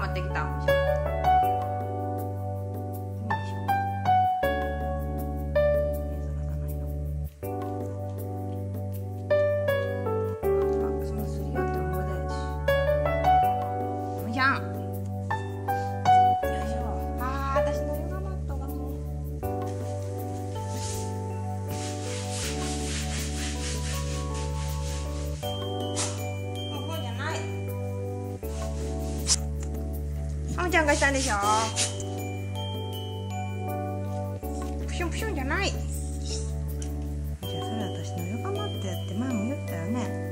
まってきた。あむちゃんがしたんでしょ。プシュンプシュンじゃない。じゃあそれ私のヨガマットやって前も言ったよね。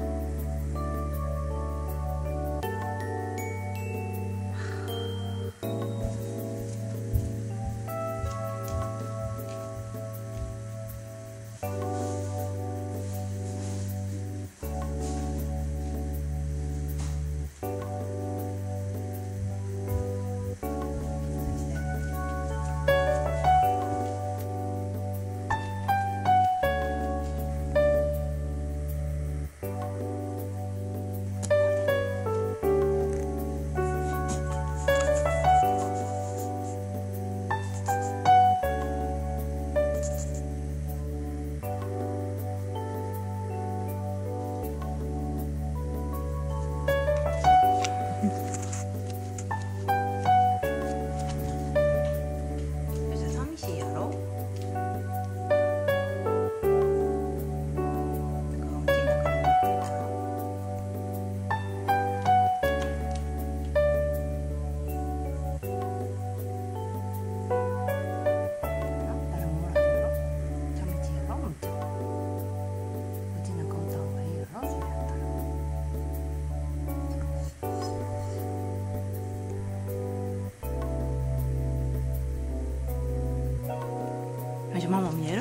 ママ見える？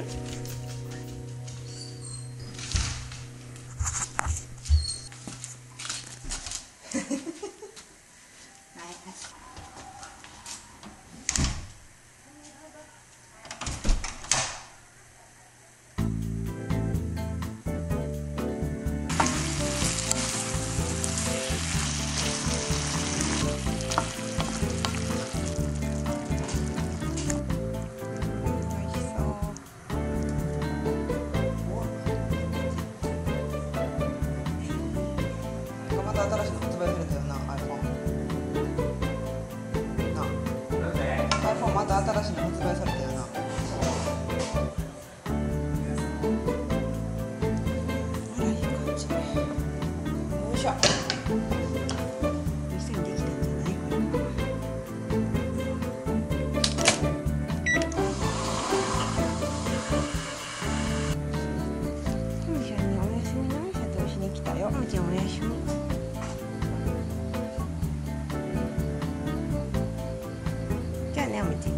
新しいの発売されたよな、iPhone。なあ、iPhone また新しいの発売されたよな。あら、いい感じ。よいしょ。店にできたんじゃない？これ。ふみちゃんにおやすみの挨拶をしに来たよ。ふみちゃんおやすみ。じゃあね、おみち。